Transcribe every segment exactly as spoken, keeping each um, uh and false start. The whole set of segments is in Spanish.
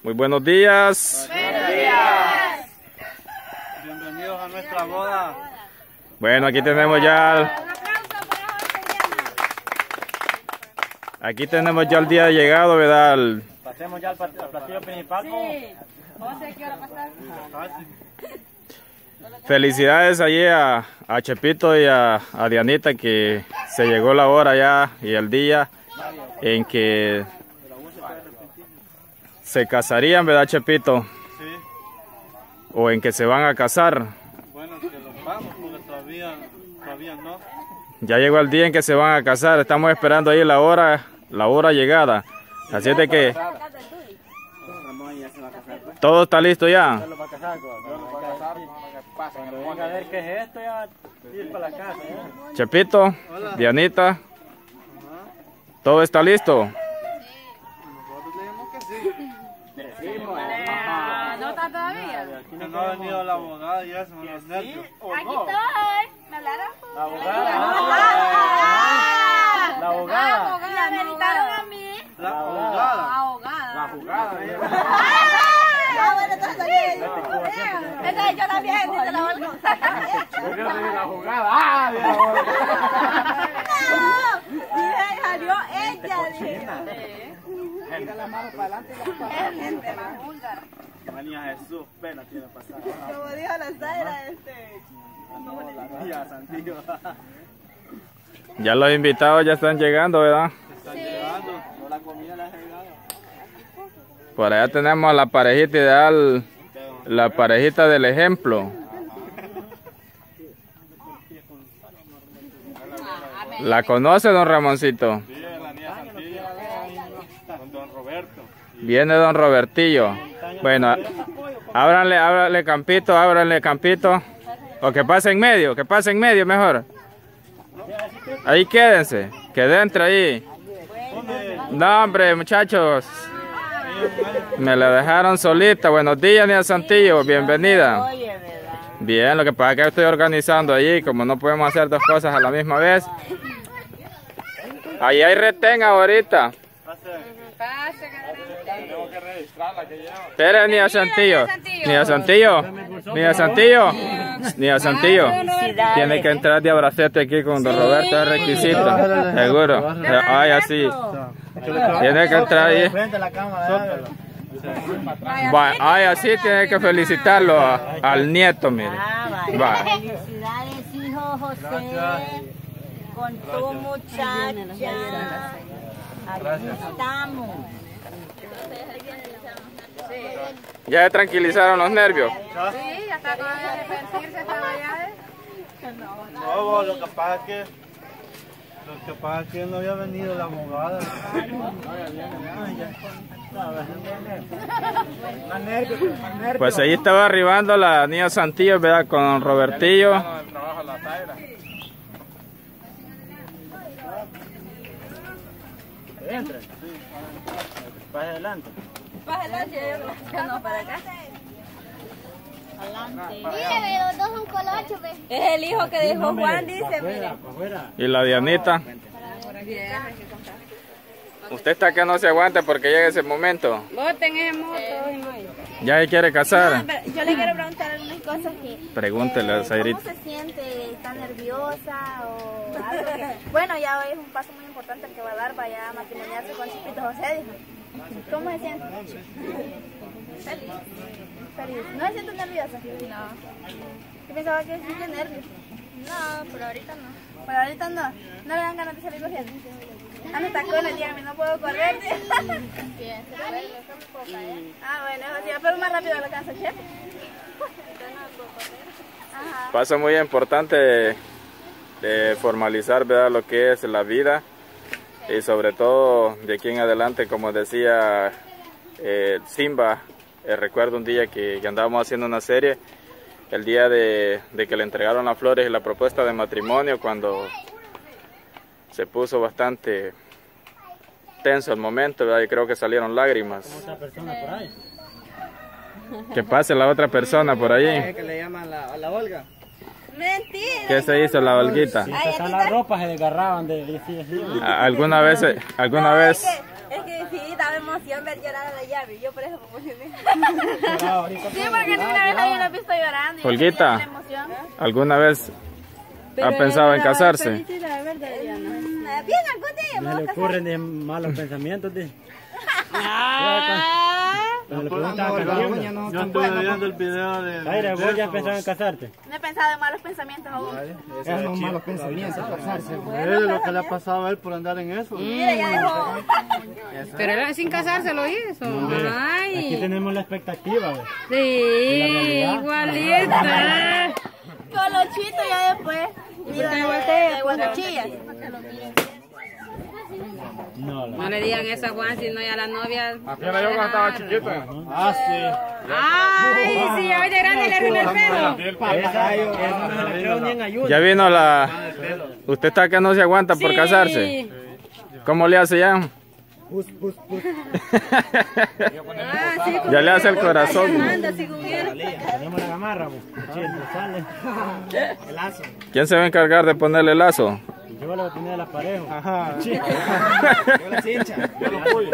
Muy buenos días. Buenos días. Bienvenidos a nuestra boda. Bueno, aquí tenemos ya... Aquí tenemos ya el día de llegado, ¿verdad? El... Pasemos ya al platillo principal. Sí. ¿Cómo sé qué hora pasar? Felicidades allí a, a Chepito y a, a Dianita, que se llegó la hora ya y el día en que se casarían, ¿verdad, Chepito? Sí. O en que se van a casar. Bueno, que los vamos porque todavía, todavía no. Ya llegó el día en que se van a casar. Estamos esperando ahí la hora, la hora llegada. Así es de que todo está listo ya. Lo va a casar, lo va a casar. Cuando venga a ver qué es esto, ya ir para la casa. ¿eh? Chepito, Dianita, ¿todo está listo? Nosotros dijimos que sí. Decimos. ¿No está todavía? Que no ha venido la abogada y ya son los nervios. Aquí estoy. ¿Me hablaron? La abogada. La abogada. ¿La meditaron a mí? La abogada. Ahogada. La jugada. Ah, bueno, entonces aquí. Entonces yo también, dice la Olga. ¿Por qué no tiene la jugada? ¡Ah! No, y salió ella. Tira la mano para adelante y la para atrás. María Jesús, pena tiene pasar. Como dijo la Zaira, este... La tía Santillo. Ya los invitados ya están llegando, ¿verdad? Están llegando. No, la comida la ha llegado. Por allá tenemos a la parejita ideal, la parejita del ejemplo. ¿La conoce, don Ramoncito? Sí, la niña Santillo. Con don Roberto. Viene don Robertillo. Bueno, ábranle, ábranle campito, ábranle campito. O que pase en medio, que pase en medio mejor. Ahí quédense, que dentro ahí. No, hombre, muchachos. Me la dejaron solita. Buenos días, niña Santillo, bienvenida. Bien, lo que pasa es que estoy organizando allí, como no podemos hacer dos cosas a la misma vez. Ahí hay retén ahorita. Tengo que registrarla que lleva. Espera, niña Santillo. Niña Santillo. Niña Santillo. Niña Santillo. Tiene que entrar de abracete aquí con don Roberto, es requisito. Seguro. Ay, así. Tiene que entrar ahí. Frente a la cámara. Va, ay, así tiene que felicitarlo a- al nieto, mire. Va. Felicidades, hijo José, con tu muchacha. Aquí estamos. Ya se tranquilizaron los nervios. Sí, ya está con el divertirse, estaba ya. No, lo que pasa es que lo que pasa es que no había venido la abogada. Más nervios, más nervios. Pues ahí estaba arribando la niña Santillo, ¿verdad? Con Robertillo. Trabaja la Zaira. Entre. Pase adelante. Para adelante, yo no, para acá. Mire, los dos son colochos, ve. Es el hijo que dijo Juan, dice, mire. Y la Dianita. Usted está que no se aguante porque llega ese momento. Voten en moto. Ya se quiere casar. Yo le quiero preguntar algunas cosas que... Pregúntele a ¿Cómo Zairita. se siente? ¿Está nerviosa o algo que... Bueno, ya hoy es un paso muy importante el que va a dar, vaya a matrimoniarse con Chipito José, dijo. ¿Cómo se siente? Feliz. Feliz. ¿No se siente nerviosa? No. Yo pensaba que se siente nervios. No, pero ahorita no. Pero ahorita no. ¿No le dan ganas de salir corriendo? Ah, no, tacones, dígame, no puedo correr. Bien, se puede, no puedo caer. Ah, bueno, eso sí, pero más rápido lo alcanza, chef. Ajá. Paso muy importante de, de formalizar, ¿verdad? Lo que es la vida. Y sobre todo de aquí en adelante, como decía eh, Simba, eh, recuerdo un día que, que andábamos haciendo una serie, el día de, de que le entregaron las flores y la propuesta de matrimonio, cuando se puso bastante tenso el momento, ¿verdad? Y creo que salieron lágrimas. Otra persona por ahí. Que pase la otra persona por allí. Que le llaman la, a la Olga. Mentira. ¿Qué se hizo la Olguita? Si están las ropas se desgarraban de decir así. ¿Alguna vez, alguna vez, Es que que sí, daba emoción ver llorar a la llave. Yo por eso me emocioné. Sí, porque ni una vez la he visto llorando. y Olguita, la emoción. ¿alguna vez ha pensado en casarse? Bien, algún día No vamos le a casar. ocurren de malos pensamientos, de. Ah, Cuando le preguntan a Yo Carolina, estuve viendo el video de... Zaira, de ¿vos ya eso. pensaron en casarte? No he pensado en malos pensamientos aún. Esos son malos pensamientos, casarse. Es lo que le ha pasado a él por andar en eso. mira, ya dejó. Pero él sin casarse lo hizo. Aquí Ay. tenemos la expectativa, güey. Sí, igualita. Colochito ya después. Mira, de guacuchillas. No, la... No le digan eso a Juan, sino ya la novia. Apenas yo cuando estaba chiquito. Ah, sí. Ay, sí, hoy de grande le arruinó el pelo. Esa yo esa no la creo ni en ayuda. Ya vino la... ¿Usted está que no se aguanta por casarse? ¿Cómo le hace ya? Pus, pus, pus. Ah, sí, Ya le hace el corazón. Anda, según él. Tenemos la gamarra, pues. Sí, no sale. El lazo. ¿Quién se va a encargar de ponerle el lazo? Yo le voy a poner el aparejo. Ajá. Yo la cincha. Yo lo apoyo.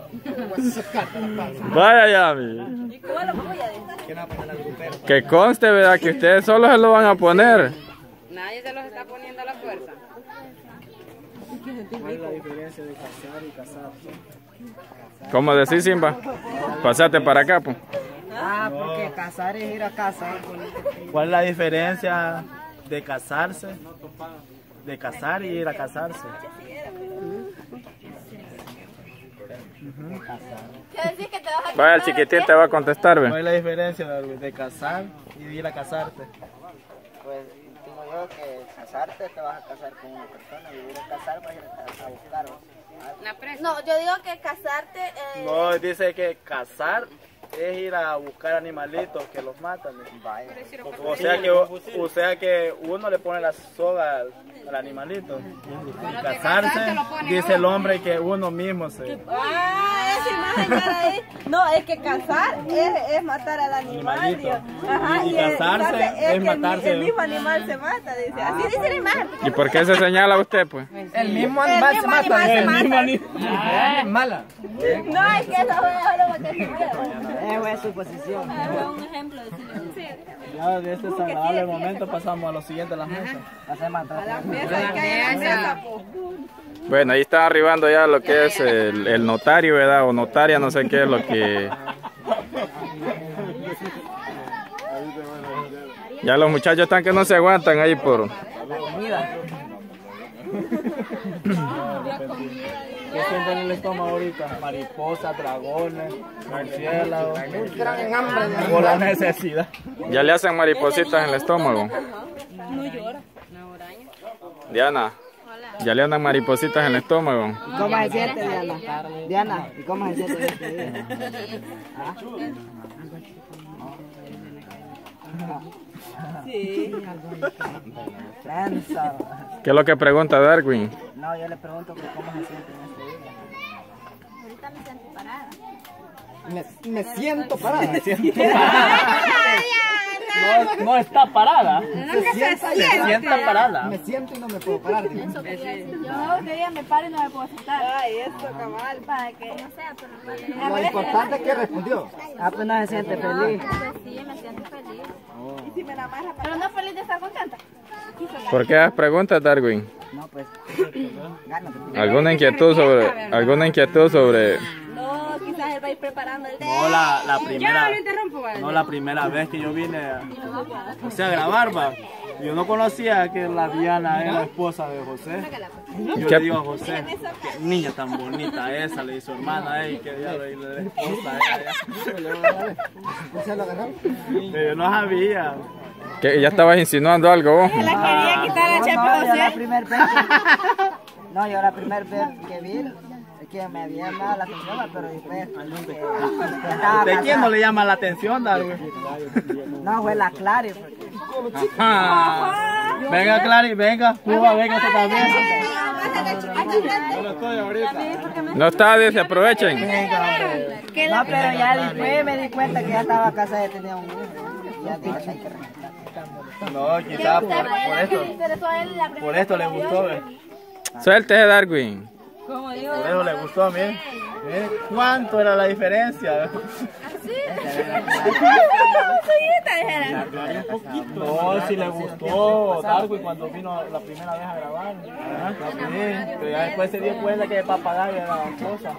Vaya ya, mi. ¿Y cómo lo pongo ya de? ¿Quién va a poner el grupero? Que conste, ¿verdad? Que ustedes solo se lo van a poner. nadie se los está poniendo a la fuerza. ¿Cuál es la diferencia de casar y casar? ¿Cómo decís, Simba? Pasate para acá, pues. Ah, porque casar es ir a casa. ¿Cuál es la diferencia de casarse? De casar y ir a casarse. ¿Qué decís que te vas a Vaya, el chiquitín te va a contestar, ¿Cuál ve. es la diferencia de, de casar y de ir a casarte? Pues digo yo que casarte te vas a casar con una persona y ir a casar vas a ir a, a buscar. La presa. No, yo digo que casarte. Eh, No, dice que casar es ir a buscar animalitos que los matan. O sea que, o sea que uno le pone la soga al, al animalito. Y casarse, dice el hombre que uno mismo se... Ah, esa imagen ya ahí. No, es que cazar es, es matar al animal. Animalito. Dios. Ajá, Y- y el- casarse casarse es que el- matarse. El, mismo animal se mata, dice. Así dice la imagen. ¿Y por qué se señala usted, pues? El mismo El animal se mismo mata. animal se El mismo mata. animal. Es mala. No, es que eso fue solo porque se mueve. Es suposición. Fue un ejemplo de sí. Ya de este desagradable momento pasamos a lo siguiente, las mesas. Hace matar. Mesa, que hay en la mesa, po. Bueno, ahí está arribando ya lo que es el, el notario, ¿verdad? O notaria, no sé qué es lo que... Ya los muchachos están que no se aguantan ahí por... ¿Qué sienten en el estómago ahorita? Mariposas, dragones, murciélagos. Por la necesidad. Ya le hacen maripositas en el estómago. Diana, ya le andan maripositas en el estómago. ¿Y cómo se siente, Diana? Diana, ¿y cómo se siente este día? ¿Ah? Sí. Prensa. ¿Qué es lo que pregunta Darwin? No, yo le pregunto que cómo se siente en este día. ahorita me siento parada. Me, me siento parada. No, no está parada. Se sienta, Se sienta parada. Me siento y no me puedo parar. Eso quería decir. Yo que día me paro y no me puedo sentar. Ay, eso, cabal. Para que no sea, pero Lo importante es que respondió. Ah, pues no se siente feliz. pues sí, me siento feliz. Y si me la amarra para... Pero no feliz de estar contenta. ¿Por qué las preguntas, Darwin? No, pues. Gánate. ¿Alguna inquietud sobre... alguna inquietud sobre... No, quizás él va a ir preparando el No, la, la Yo primera... no lo interrumpo, ¿vale? No, la primera vez que yo vine a, o sea, a grabar, va. Yo no conocía que la Diana era la esposa de José. Yo ¿Qué? le digo a José, qué niña tan bonita esa, le dice su hermana, ey, que diablo, y la esposa ella. ¿Se lo agarró? Pero yo no sabía. ¿Qué? ¿Ya estabas insinuando algo vos? La quería quitar a No, Chepe no, yo la José. primer vez que, no, yo la primer vez que vi, es que me había llamado la atención, pero después que, que estaba ¿De quién no casada. le llama la atención, Darwin? No, fue la Clary. Porque... Ah, venga, Clary, venga, Cuba, venga usted también. No está, dice, aprovechen. No, pero ya después me di cuenta que ya estaba casada y tenía un hijo. Ya dije, hay que respetar. No, quizás por, por esto, Pero eso a él la primera por esto le vez que gustó, lo ve. vio. Suéltese, Darwin. Como digo, Por eso le gustó a mí. ¿Eh? ¿Cuánto era la diferencia? así. No, si le gustó Darwin cuando vino la primera vez a grabar. Ah, sí, pero ya después se dio cuenta que el papagayo era la cosa.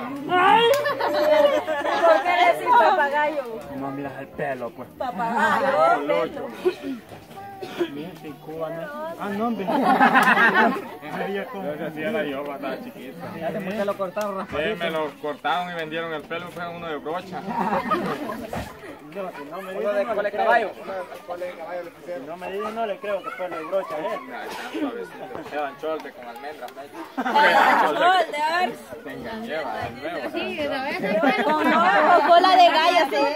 ¿Por qué le decís papagayo? No miras el pelo, pues. Papagayo, pelo. Mira, que Cuba no. Ah, no, hombre. Yo así era yo cuando estaba chiquita. Fíjate por qué lo cortaron, Rafa. Sí, me lo cortaron y vendieron el pelo, fue uno de brocha. No me digas, no le caballo. No me digas, no le creo que fue de brocha, ¿eh? Eran cholte con almendras. Cholte, a ver. Te engañé, va, de nuevo. Sí, de vez Con con cola de gallo, sí.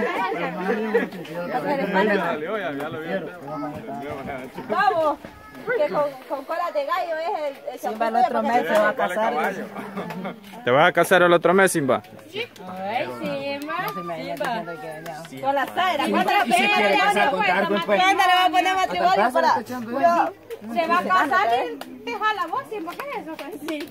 Ya salió, ya ya lo vi. Vamos. Que con, con cola de gallo es el, el Simba el champú otro porque mes se va a casar. ¿Te vas a casar el otro mes, Simba? Ay, sí, más. con la Zaira. ¿Cuánto Y se quiere casar con Darwin, pues. ¿Cuándo le va a poner matrimonio para? Yo- Se va a casar y te jala vos, ¿sí? ¿Por qué es eso? Pues? Sí.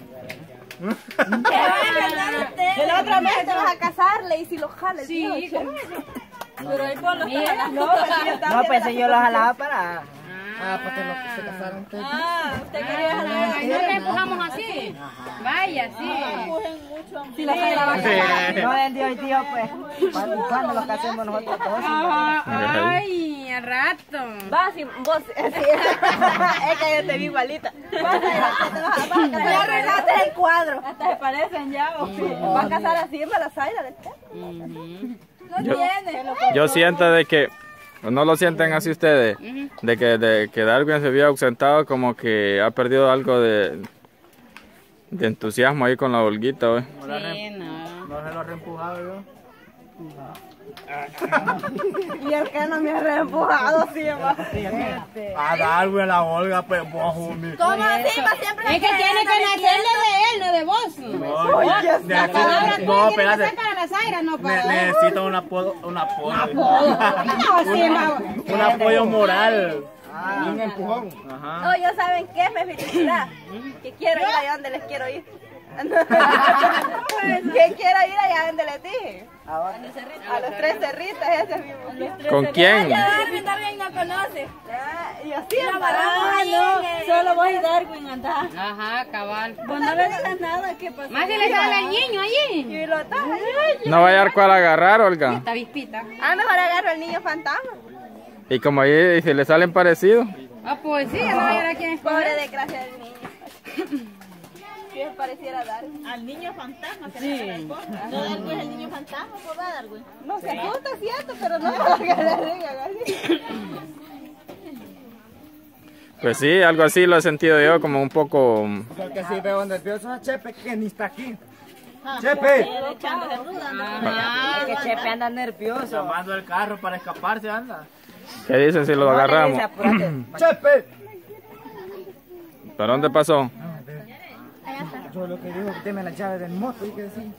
El otro mes te vas a casarle y si lo jales. Sí, ¿cómo es eso? Pero ahí por los Mira, no, No, pues yo lo jalaba para... Ah, para que los que se casaron. Ah, usted quería jalar. Ay, no le empujamos así. Vaya, sí. Si la Zaira va a casar. No el Dios y Dios, pues. ¿Cuándo, cuándo los casemos nosotros dos? Ajá, ay, al rato. Va, si vos, sí. Es que yo te vi igualita. Vas a, te vas a, vas a casar. Ya arreglaste el cuadro. Hasta se parecen ya. Va a casar así en la Zaira del pelo. No Yo- tiene. Yo siento de que, no lo sienten así ustedes, de que, de que Darwin se vio ausentado, como que ha perdido algo de, de entusiasmo ahí con la Olguita, ¿ve? Sí, no. No se lo he reempujado yo. Y el que no me ha reempujado, sí, va. A Darwin, a la Olga, pues vos, homie. ¿Cómo así? Va siempre. Es que tiene que nacerle de él, no de vos. No, La palabra necesito, tuya no, tiene que espérate. ser para la Zaira, no Ne- para él. necesito un apodo, un apodo. No, sí, ma- Un apoyo moral. Un empujón. Ajá. No, ya saben qué es mi felicidad. Que quiero ir allá donde les quiero ir. Que quiero ir allá donde les dije. A los tres cerritos, ese mismo. ¿Con quién? Darwin, Darwin no conoce. Y así ah, no, solo vos y Darwin andás. Ajá, cabal. Vos no le digas nada, ¿qué pasa? Más si le sale al niño allí. Y lo estás allí. No va a hallar cuál agarrar, Olga. Esta vispita. Ah, mejor agarro al niño fantasma. Y como ahí si le salen parecidos. Ah, pues sí, no hay a quién Pobre escoger. desgracia del niño. Si él pareciera Darwin. Al niño fantasma, que sí. No, Darwin es el niño fantasma, ¿por qué Darwin? No sé, tú estás cierto, pero no es que le digan así. Pues sí, algo así lo he sentido yo, como un poco... Porque si veo nervioso a Chepe, que ni está aquí. ¡Chepe! Es que Chepe anda nervioso. Llamando el carro para escaparse, anda. ¿Qué dicen si lo No, le agarramos? dice, apúrate. ¡Chepe! ¿Para dónde pasó? Yo lo que digo, deme la llave del moto y que sí.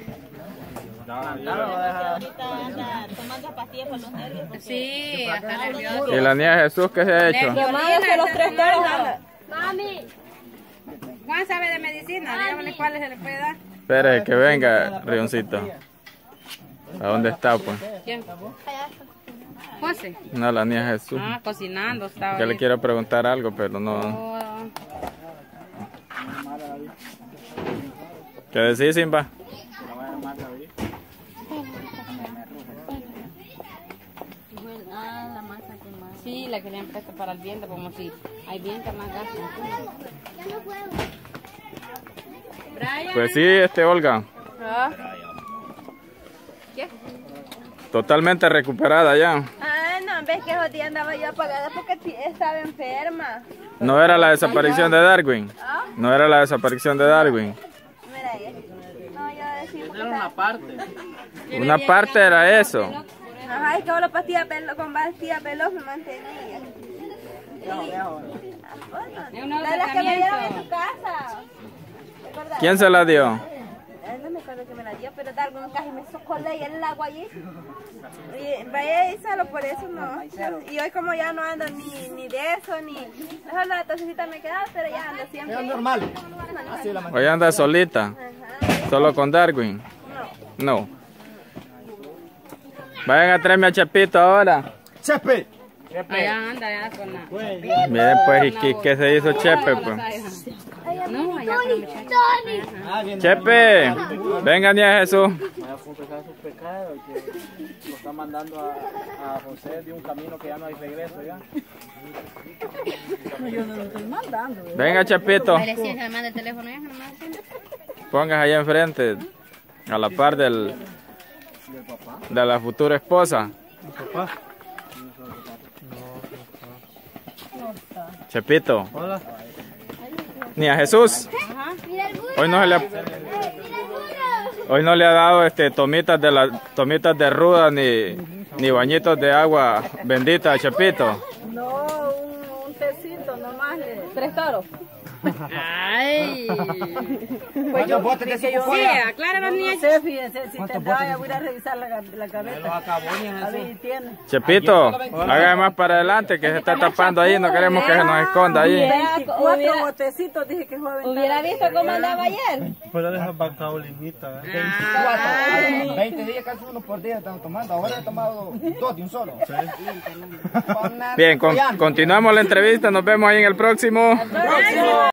Sí, hasta nervioso. ¿Y la niña Jesús qué se ha hecho? Llamándose los tres toros. Mami. Juan sabe de medicina, dígame cuáles se le puede dar. Espere, que venga, Rioncito. ¿A dónde está, pues? ¿Quién? José. No, la niña Jesús. Ah, cocinando estaba. Que le ahí. quiero preguntar algo, pero no... Oh, ¿Qué decís, Simba? sí, la querían puesta para el viento, como si hay viento más gasto. Brian. Pues sí, este, Olga. ¿Qué? Totalmente recuperada ya. Ah, no, ves que esos días andaba yo apagada porque ti- estaba enferma. No era la desaparición de Darwin. No era la desaparición de Darwin. Mira ahí. No, yo decía porque Era una estaba- parte. Una parte era eso. Ajá, es que solo pastilla pelo, con pastilla veloz me mantenía. Es un nuevo De las que me dieron en tratamiento. tu casa. ¿Recuerdas? ¿Quién se la dio? Eh, no me acuerdo que me la dio, pero Darwin casi me socolé y el agua allí. Y vaya y solo por eso no. Y hoy como ya no ando ni, ni de eso, ni... Mejor la tosecita me quedaba, pero ya ando siempre. Es normal. Así la Hoy anda solita. Ajá. Solo con Darwin. No. No. Vayan a traerme a Chepito ahora. Chepe. Allá anda, allá con la... Miren pues, ¿y qué, qué se hizo Chepe pues? No, allá con la muchacha. Chepe, venga ni a Jesús. Vaya a confesar sus pecados, que lo está mandando a, a José de un camino que ya no hay regreso ya. Yo no lo estoy mandando. Venga Chepito. Ahí le decía que le mande el teléfono ya, que no me Pongas allá enfrente, a la par del, de la futura esposa. Chepito. Hola. Ni a Jesús. Hoy no se le ha, hoy no le ha dado este tomitas de las tomitas de ruda ni, ni bañitos de agua bendita a Chepito. No, un, un tecito nomás. Le... Tres toros. Ay. Pues yo botes de que yo Sí, acláranos, no niña. sé, fíjense, si tendrá, ya voy a revisar la, la cabeza. A ver si tiene. Chepito, haga más para adelante que se está tapando ahí, no queremos que se nos esconda ahí. veinticuatro Hubiera- botecitos dije que fue a aventar. Hubiera visto cómo andaba ayer. Puede dejar bacao limita. veinticuatro. veinte días casi uno por día estamos tomando. Ahora he tomado dos de un solo. Bien, con- continuamos la entrevista, nos vemos ahí en el próximo.